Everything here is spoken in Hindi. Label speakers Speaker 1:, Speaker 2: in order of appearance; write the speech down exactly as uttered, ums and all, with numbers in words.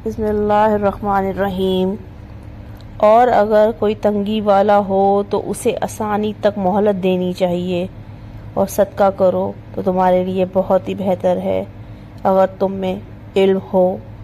Speaker 1: बिस्मिल्लाहिर्रहमानिर्रहीम। और अगर कोई तंगी वाला हो तो उसे आसानी तक मोहलत देनी चाहिए और सदका करो तो तुम्हारे लिए बहुत ही बेहतर है। अगर तुम में इल्म हो